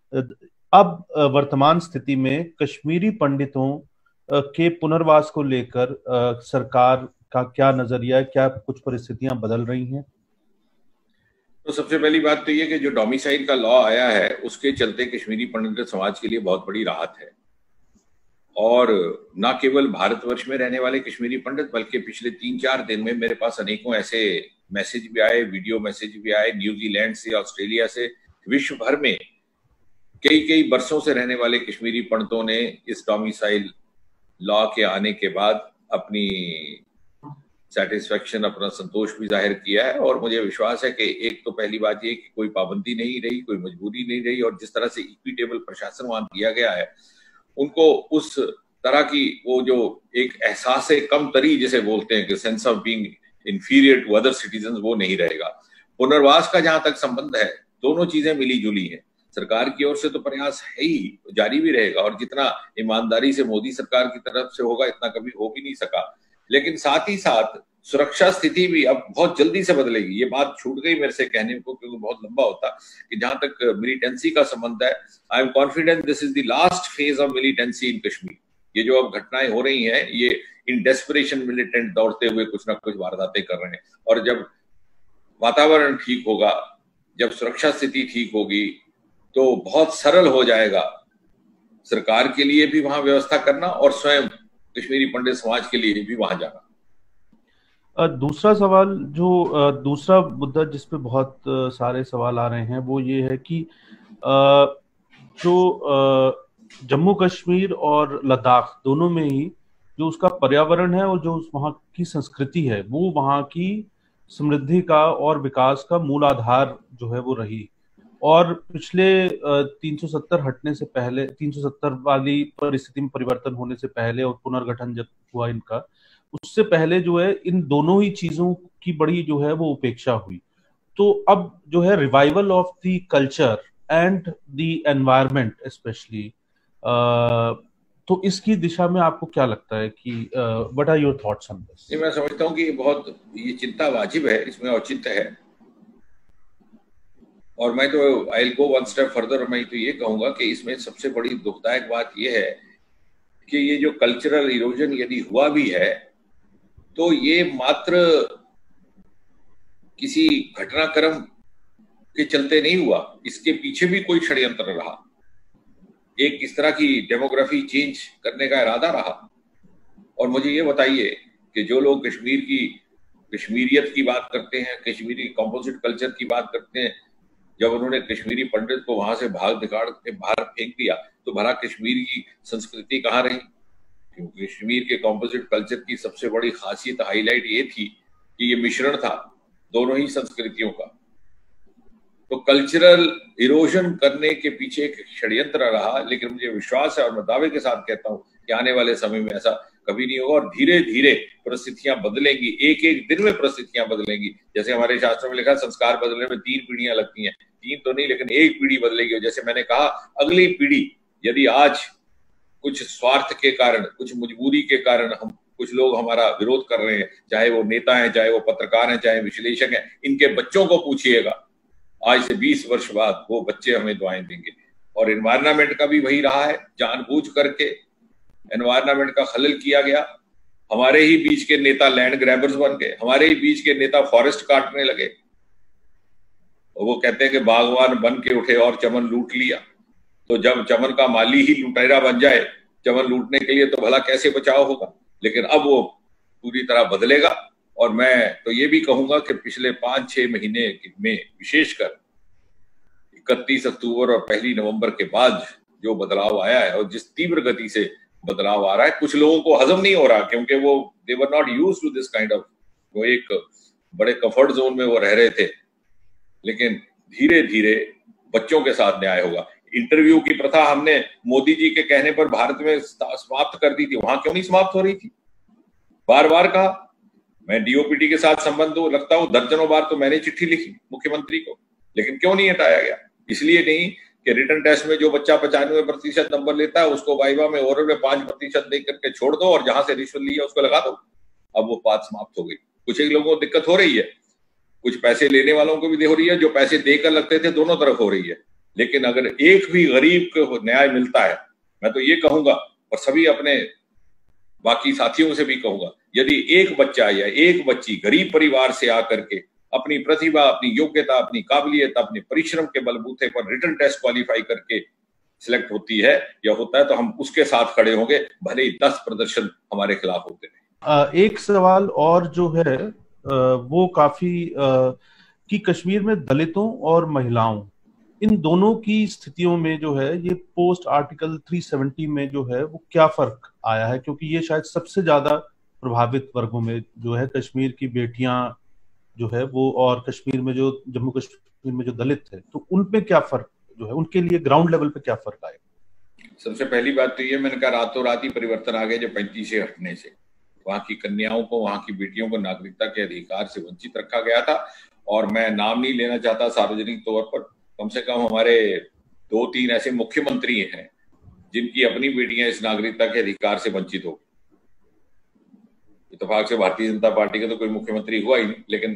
A: अब वर्तमान स्थिति में कश्मीरी पंडितों के पुनर्वास को लेकर सरकार का क्या नजरिया है, क्या कुछ परिस्थितियां बदल रही हैं?
B: तो सबसे पहली बात तो ये कि जो डोमिसाइल का लॉ आया है उसके चलते कश्मीरी पंडित समाज के लिए बहुत बड़ी राहत है। और न केवल भारतवर्ष में रहने वाले कश्मीरी पंडित, बल्कि पिछले तीन चार दिन में मेरे पास अनेकों ऐसे मैसेज भी आए, वीडियो मैसेज भी आए न्यूजीलैंड से, ऑस्ट्रेलिया से, विश्व भर में कई कई बरसों से रहने वाले कश्मीरी पंडितों ने इस डोमिसाइल लॉ के आने के बाद अपनी सेटिस्फेक्शन, अपना संतोष भी जाहिर किया है। और मुझे विश्वास है कि एक तो पहली बात ये कि कोई पाबंदी नहीं रही, कोई मजबूरी नहीं रही, और जिस तरह से इक्विटेबल प्रशासन वहां दिया गया है उनको उस तरह की वो जो एक एहसास कम तरी जिसे बोलते हैं कि sense of being inferior to other citizen, वो नहीं रहेगा। पुनर्वास का जहां तक संबंध है, दोनों चीजें मिली जुली हैं। सरकार की ओर से तो प्रयास है ही, जारी भी रहेगा, और जितना ईमानदारी से मोदी सरकार की तरफ से होगा इतना कभी हो भी नहीं सका। लेकिन साथ ही साथ सुरक्षा स्थिति भी अब बहुत जल्दी से बदलेगी। ये बात छूट गई मेरे से कहने को, क्योंकि बहुत लंबा होता कि जहां तक मिलिटेंसी का संबंध है, I am confident this is the last phase of militancy in Kashmir. ये जो अब घटनाएं हो रही हैं, ये इन डेस्परेशन मिलिटेंट दौड़ते हुए कुछ ना कुछ वारदातें कर रहे हैं। और जब वातावरण ठीक होगा, जब सुरक्षा स्थिति ठीक होगी, तो बहुत सरल हो जाएगा सरकार के लिए भी वहां व्यवस्था करना और स्वयं कश्मीरी पंडित समाज के लिए भी वहां जाना।
A: दूसरा सवाल, जो दूसरा मुद्दा जिस पे बहुत सारे सवाल आ रहे हैं वो ये है कि जो जम्मू कश्मीर और लद्दाख दोनों में ही जो उसका पर्यावरण है और जो वहाँ की संस्कृति है वो वहाँ की समृद्धि का और विकास का मूल आधार जो है वो रही। और पिछले तीन सौ सत्तर हटने से पहले, तीन सौ सत्तर वाली परिस्थिति में परिवर्तन होने से पहले और पुनर्गठन जब हुआ इनका, उससे पहले जो है इन दोनों ही चीजों की बड़ी जो है वो उपेक्षा हुई। तो अब जो है revival of the culture and the environment specially, तो इसकी दिशा में आपको क्या लगता है कि what are your thoughts on this?
B: मैं समझता हूँ कि बहुत ये चिंता वाजिब है, इसमें औचित्य है। और मैं तो I will go one step further, मैं तो ये कहूंगा कि इसमें सबसे बड़ी दुखदायक बात यह है कि ये जो कल्चरल इरोजन यदि हुआ भी है तो ये मात्र किसी घटनाक्रम के चलते नहीं हुआ, इसके पीछे भी कोई षड्यंत्र रहा, एक इस तरह की डेमोग्राफी चेंज करने का इरादा रहा। और मुझे ये बताइए कि जो लोग कश्मीर की कश्मीरियत की बात करते हैं, कश्मीरी कंपोजिट कल्चर की बात करते हैं, जब उन्होंने कश्मीरी पंडित को वहां से भाग निकाल के बाहर फेंक दिया तो भला कश्मीर की संस्कृति कहाँ रही? क्योंकि कश्मीर के कंपोजिट कल्चर की सबसे बड़ी खासियत, हाईलाइट ये थी कि ये मिश्रण था दोनों ही संस्कृतियों का। तो कल्चरल इरोजन करने के पीछे एक षड्यंत्र रहा, लेकिन मुझे विश्वास है और मैं दावे के साथ कहता हूं कि आने वाले समय में ऐसा कभी नहीं होगा और धीरे धीरे परिस्थितियां बदलेंगी, एक एक दिन में परिस्थितियां बदलेंगी। जैसे हमारे शास्त्रों में लिखा, संस्कार बदलने में तीन पीढ़ियां लगती हैं, तीन तो नहीं लेकिन एक पीढ़ी बदलेगी। जैसे मैंने कहा, अगली पीढ़ी यदि आज कुछ स्वार्थ के कारण, कुछ मजबूरी के कारण हम कुछ लोग हमारा विरोध कर रहे हैं, चाहे वो नेता हैं, चाहे वो पत्रकार हैं, चाहे विश्लेषक हैं, इनके बच्चों को पूछिएगा, आज से बीस वर्ष बाद वो बच्चे हमें दुआएं देंगे। और एनवायरनमेंट का भी वही रहा है, जानबूझ करके एनवायरनमेंट का खलल किया गया। हमारे ही बीच के नेता लैंड ग्रैबर्स बन गए, हमारे ही बीच के नेता फॉरेस्ट काटने लगे, और वो कहते हैं कि बागवान बन के उठे और चमन लूट लिया। तो जब चमन का माली ही लुटेरा बन जाए चमन लूटने के लिए, तो भला कैसे बचाव होगा। लेकिन अब वो पूरी तरह बदलेगा। और मैं तो ये भी कहूंगा कि पिछले पांच छह महीने में विशेषकर इकतीस अक्टूबर और पहली नवंबर के बाद जो बदलाव आया है, और जिस तीव्र गति से बदलाव आ रहा है, कुछ लोगों को हजम नहीं हो रहा, क्योंकि वो they were not used to this kind of, वो एक बड़े कंफर्ट जोन में वो रह रहे थे। लेकिन धीरे धीरे बच्चों के साथ न्याय होगा। इंटरव्यू की प्रथा हमने मोदी जी के कहने पर भारत में समाप्त कर दी थी, वहां क्यों नहीं समाप्त हो रही थी? बार बार कहा, मैं डीओपीटी के साथ संबंध रखता हूं, दर्जनों बार तो मैंने चिट्ठी लिखी मुख्यमंत्री को, लेकिन क्यों नहीं हटाया गया? इसलिए नहीं कि रिटर्न टेस्ट में जो बच्चा पचानवे प्रतिशत नंबर लेता है उसको वाइवा में ओरल में पांच प्रतिशत दे करके छोड़ दो और जहां से रिश्वत ली है उसको लगा दो। अब वो बात समाप्त हो गई। कुछ एक लोगों को दिक्कत हो रही है, कुछ पैसे लेने वालों को भी हो रही है, जो पैसे देकर लगते थे दोनों तरफ हो रही है। लेकिन अगर एक भी गरीब को न्याय मिलता है, मैं तो ये कहूंगा और सभी अपने बाकी साथियों से भी कहूंगा, यदि एक बच्चा या एक बच्ची गरीब परिवार से आकर के अपनी प्रतिभा, अपनी योग्यता, अपनी काबिलियत, अपने परिश्रम के बलबूते पर रिटर्न टेस्ट क्वालिफाई करके सिलेक्ट होती है या होता है, तो हम उसके साथ खड़े होंगे, भले ही दस प्रदर्शन हमारे खिलाफ होते रहे।
A: एक सवाल और जो है वो काफी कि कश्मीर में दलितों और महिलाओं, इन दोनों की स्थितियों में जो है ये पोस्ट आर्टिकल तीन सौ सत्तर में जो है वो क्या फर्क आया है? क्योंकि ये शायद सबसे ज्यादा प्रभावित वर्गों में जो है कश्मीर की बेटियां जो है वो, और कश्मीर में जो जम्मू कश्मीर में जो दलित थे, तो उन पे क्या फर्क जो है, उनके लिए ग्राउंड लेवल पे क्या फर्क आएगा?
B: सबसे पहली बात तो ये, मैंने कहा रातों रात ही परिवर्तन आ गया जब पैंतीस से हटने से वहां की कन्याओं को, वहां की बेटियों को नागरिकता के अधिकार से वंचित रखा गया था। और मैं नाम नहीं लेना चाहता सार्वजनिक तौर पर, कम से कम हमारे दो तीन ऐसे मुख्यमंत्री हैं जिनकी अपनी बेटियां इस नागरिकता के अधिकार से वंचित हो गई। इत्तेफाक से भारतीय जनता पार्टी का तो कोई मुख्यमंत्री हुआ ही नहीं, लेकिन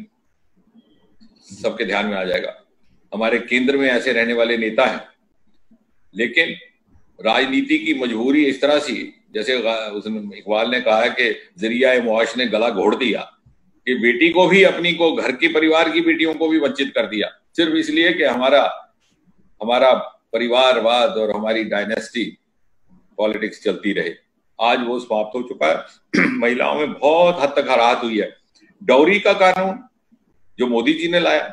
B: सबके ध्यान में आ जाएगा। हमारे केंद्र में ऐसे रहने वाले नेता हैं, लेकिन राजनीति की मजबूरी इस तरह सी, जैसे इकबाल ने कहा है कि जरिया मुआश ने गला घोड़ दिया, कि बेटी को भी, अपनी को, घर की परिवार की बेटियों को भी वंचित कर दिया, सिर्फ इसलिए कि हमारा हमारा परिवारवाद और हमारी डायनेस्टी पॉलिटिक्स चलती रहे। आज वो समाप्त हो चुका है। महिलाओं में बहुत हद तक हराहत हुई है। डॉरी का कानून जो मोदी जी ने लाया,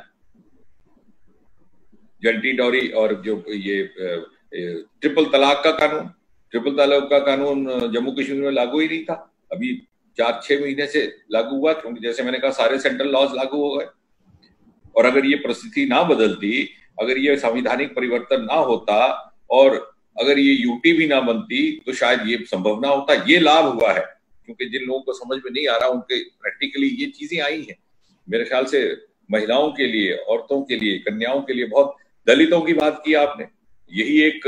B: जंटी डॉरी, और जो ये ट्रिपल तलाक का कानून, ट्रिपल तलाक का कानून जम्मू कश्मीर में लागू ही नहीं था, अभी चार छह महीने से लागू हुआ, क्योंकि जैसे मैंने कहा सारे सेंट्रल लॉज लागू हो गए। और अगर ये परिस्थिति ना बदलती, अगर ये संवैधानिक परिवर्तन ना होता, और अगर ये यूटी भी ना बनती, तो शायद ये संभव ना होता। ये लाभ हुआ है, क्योंकि जिन लोगों को समझ में नहीं आ रहा, उनके प्रैक्टिकली ये चीजें आई हैं। मेरे ख्याल से महिलाओं के लिए, औरतों के लिए, कन्याओं के लिए बहुत, दलितों की बात की आपने, यही एक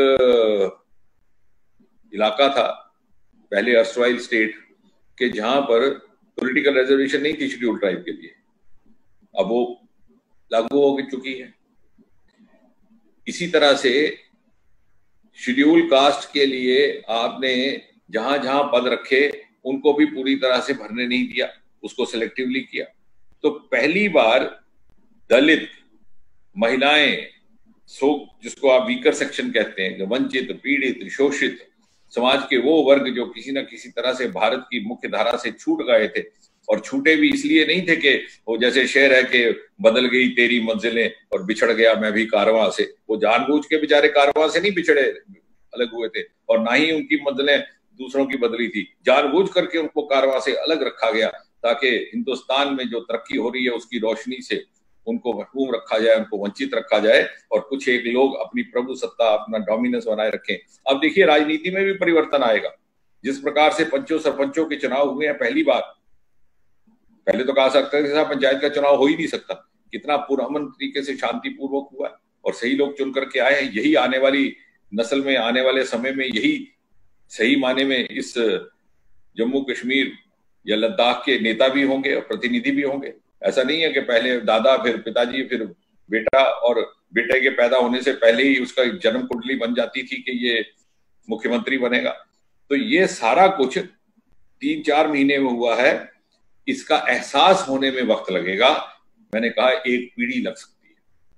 B: इलाका था पहले अर्स्टवाइल स्टेट के जहां पर पॉलिटिकल रिजर्वेशन नहीं थी शेड्यूल ट्राइब के लिए, अब वो लागू हो चुकी है। इसी तरह से शेड्यूल कास्ट के लिए आपने जहां जहां पद रखे उनको भी पूरी तरह से भरने नहीं दिया, उसको सिलेक्टिवली किया। तो पहली बार दलित, महिलाएं, सो जिसको आप वीकर सेक्शन कहते हैं, वंचित, पीड़ित, शोषित समाज के वो वर्ग जो किसी न किसी तरह से भारत की मुख्य धारा से छूट गए थे, और छूटे भी इसलिए नहीं थे कि वो जैसे शेर है कि बदल गई तेरी मंजिलें और बिछड़ गया मैं भी कारवां से, वो जानबूझ के बेचारे कारवां से नहीं बिछड़े, अलग हुए थे, और ना ही उनकी मंजिलें दूसरों की बदली थी, जानबूझ करके उनको कारवां से अलग रखा गया, ताकि हिंदुस्तान में जो तरक्की हो रही है उसकी रोशनी से उनको महरूम रखा जाए, उनको वंचित रखा जाए, और कुछ एक लोग अपनी प्रभु सत्ता, अपना डोमिनेंस बनाए रखें। अब देखिए राजनीति में भी परिवर्तन आएगा। जिस प्रकार से पंचों सरपंचों के चुनाव हुए हैं पहली बार, पहले तो कहा सकता था पंचायत का चुनाव हो ही नहीं सकता, कितना पुरअमन तरीके से शांतिपूर्वक हुआ है, और सही लोग चुन करके आए हैं। यही आने वाली नस्ल में, आने वाले समय में, यही सही माने में इस जम्मू कश्मीर या लद्दाख के नेता भी होंगे और प्रतिनिधि भी होंगे। ऐसा नहीं है कि पहले दादा फिर पिताजी फिर बेटा, और बेटे के पैदा होने से पहले ही उसका जन्म कुंडली बन जाती थी कि ये मुख्यमंत्री बनेगा। तो ये सारा कुछ तीन चार महीने में हुआ है, इसका एहसास होने में वक्त लगेगा। मैंने कहा एक पीढ़ी लग सकती है।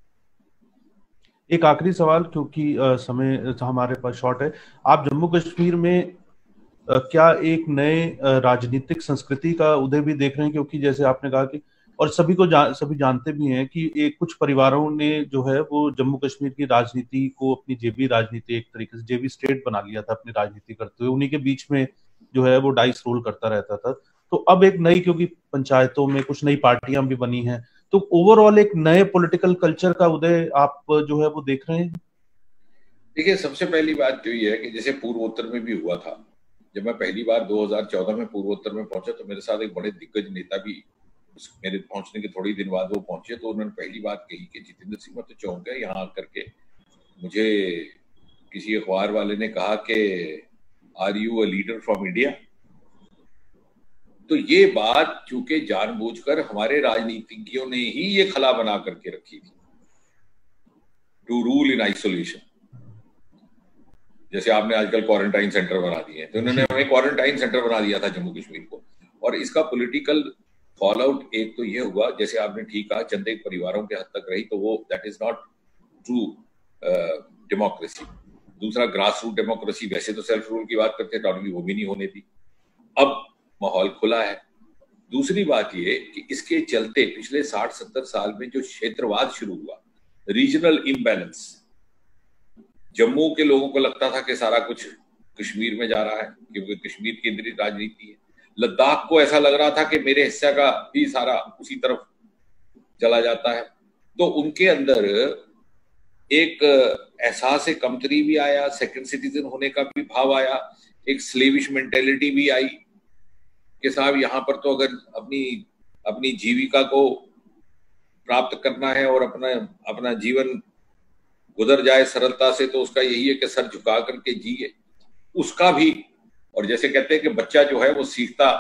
A: एक आखिरी सवाल, क्योंकि समय हमारे पास शॉर्ट है। आप जम्मू कश्मीर में क्या एक नए राजनीतिक संस्कृति का उदय भी देख रहे हैं? क्योंकि जैसे आपने कहा कि, और सभी को जा, सभी जानते भी हैं कि एक कुछ परिवारों ने जो है वो जम्मू कश्मीर की राजनीति को अपनी जेबी राजनीति, एक तरीके से जेबी स्टेट बना लिया था अपनी राजनीति करते हुए। उन्हीं के बीच में जो है वो डाइस रोल करता रहता था। तो अब एक नई, क्योंकि पंचायतों में कुछ नई पार्टियां भी बनी हैं, तो ओवरऑल एक नए पॉलिटिकल कल्चर का उदय आप जो है वो देख रहे हैं?
B: देखिए, सबसे पहली बात तो ये है कि जैसे पूर्वोत्तर में भी हुआ था, जब मैं पहली बार दो हज़ार चौदह में पूर्वोत्तर में पहुंचा तो मेरे साथ एक बड़े दिग्गज नेता भी मेरे पहुंचने के थोड़ी दिन बाद वो पहुंचे। तो उन्होंने पहली बात कही कि जितेंद्र सिंह, मैं तो चौंक गया यहाँ आकर के। मुझे किसी अखबार वाले ने कहा कि are you a leader from India? तो ये बात चूंकि जानबूझकर हमारे राजनीतिज्ञों ने ही ये खला बना करके रखी थी, टू रूल इन आइसोलेशन। जैसे आपने आजकल क्वारंटाइन सेंटर बना दिए हैं, तो उन्होंने हमें क्वारंटाइन सेंटर बना दिया था जम्मू कश्मीर को। और इसका पॉलिटिकल फॉल आउट एक तो ये हुआ, जैसे आपने ठीक कहा, चंद एक परिवारों के हद तक रही, तो वो that is not true democracy. दूसरा, ग्रास रूट डेमोक्रेसी, वैसे तो सेल्फ रूल की बात करते थे, वो भी नहीं होने दी। अब माहौल खुला है। दूसरी बात ये कि इसके चलते पिछले साठ सत्तर साल में जो क्षेत्रवाद शुरू हुआ, रीजनल इम्बैलेंस, जम्मू के लोगों को लगता था कि सारा कुछ कश्मीर में जा रहा है क्योंकि कश्मीर केंद्रित राजनीति है। लद्दाख को ऐसा लग रहा था कि मेरे हिस्से का भी सारा उसी तरफ चला जाता है। तो उनके अंदर एक एहसास कमतरी भी आया, सेकंड सिटीजन होने का भी भाव आया, एक स्लेविश मेंटेलिटी भी आई कि साहब यहाँ पर तो अगर अपनी अपनी जीविका को प्राप्त करना है और अपना अपना जीवन गुजर जाए सरलता से, तो उसका यही है कि सर झुका करके जिए। उसका भी, और जैसे कहते हैं कि बच्चा जो है वो सीखता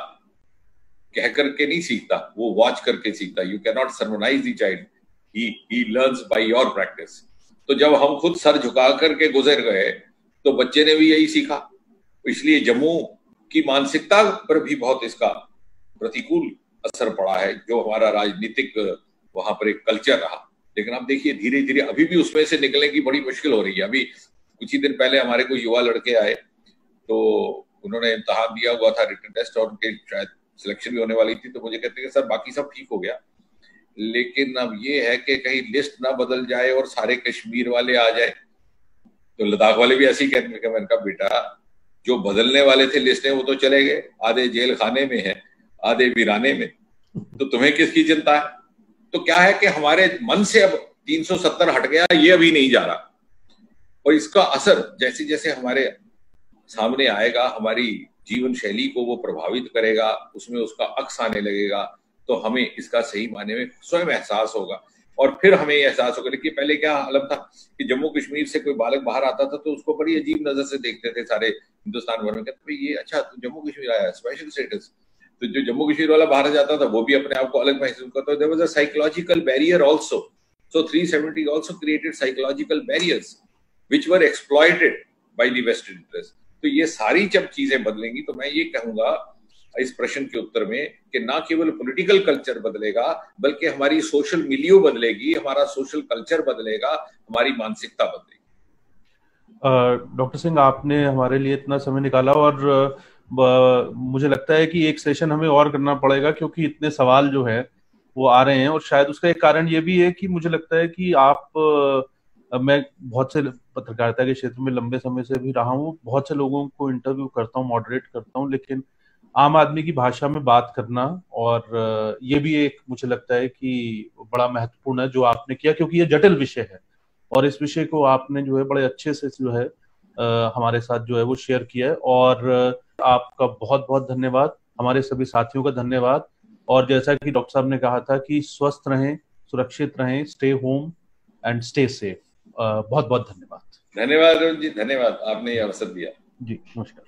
B: कह करके नहीं सीखता, वो वॉच करके सीखता। You can not sermonize the child, he he learns by your practice. तो जब हम खुद सर झुका करके गुजर गए तो बच्चे ने भी यही सीखा। इसलिए जम्मू की मानसिकता पर भी बहुत इसका प्रतिकूल असर पड़ा है, जो हमारा राजनीतिक वहां पर एक कल्चर रहा। लेकिन आप देखिए धीरे धीरे अभी भी उसमें से निकलने की बड़ी मुश्किल हो रही है। अभी कुछ ही दिन पहले हमारे कोई युवा लड़के आए, तो उन्होंने इम्तिहान दिया हुआ था, रिटन टेस्ट, और उनके शायद सिलेक्शन भी होने वाली थी। तो मुझे कहते हैं सर बाकी सब ठीक हो गया, लेकिन अब ये है कि कहीं लिस्ट ना बदल जाए और सारे कश्मीर वाले आ जाए। तो लद्दाख वाले भी ऐसे ही कहते हैं। मैंने कहा बेटा, जो बदलने वाले थे लिस्ट में वो तो चले गए, आधे जेल खाने में है, आधे वीराने में, तो तुम्हें किसकी चिंता है? तो क्या है कि हमारे मन से अब तीन सौ सत्तर हट गया, ये अभी नहीं जा रहा। और इसका असर जैसे जैसे हमारे सामने आएगा, हमारी जीवन शैली को वो प्रभावित करेगा, उसमें उसका अक्स आने लगेगा, तो हमें इसका सही मायने में स्वयं एहसास होगा। और फिर हमें एहसास होगा कि पहले क्या हालत था कि जम्मू कश्मीर से कोई बालक बाहर आता था तो उसको बड़ी अजीब नजर से देखते थे सारे हिंदुस्तान भर में, कहते ये अच्छा तो जम्मू कश्मीर आया, स्पेशल स्टेटस। तो जो जम्मू कश्मीर वाला बाहर जाता था वो भी अपने आप को अलग महसूस करता था। There was a psychological barrier also. So three seventy also created psychological barriers which were exploited by the western interest. तो ये सारी जब चीजें बदलेंगी तो मैं ये कहूंगा इस प्रश्न के उत्तर में कि ना केवल पॉलिटिकल कल्चर बदलेगा, बल्कि हमारी सोशल मिलियो बदलेगी, हमारा सोशल कल्चर बदलेगा, हमारी मानसिकता बदलेगी।
A: डॉक्टर सिंह, आपने हमारे लिए इतना समय निकाला, और Uh, मुझे लगता है कि एक सेशन हमें और करना पड़ेगा, क्योंकि इतने सवाल जो है वो आ रहे हैं। और शायद उसका एक कारण ये भी है कि मुझे लगता है कि आप uh, मैं बहुत से पत्रकारिता के क्षेत्र में लंबे समय से भी रहा हूँ, बहुत से लोगों को इंटरव्यू करता हूँ, मॉडरेट करता हूँ, लेकिन आम आदमी की भाषा में बात करना, और uh, ये भी एक मुझे लगता है कि बड़ा महत्वपूर्ण है जो आपने किया, क्योंकि ये जटिल विषय है और इस विषय को आपने जो है बड़े अच्छे से जो है uh, हमारे साथ जो है वो शेयर किया है। और आपका बहुत बहुत धन्यवाद, हमारे सभी साथियों का धन्यवाद। और जैसा कि डॉक्टर साहब ने कहा था कि स्वस्थ रहें, सुरक्षित रहें, stay home and stay safe. बहुत बहुत धन्यवाद।
B: धन्यवाद जी, धन्यवाद, आपने ये अवसर दिया।
A: जी नमस्कार।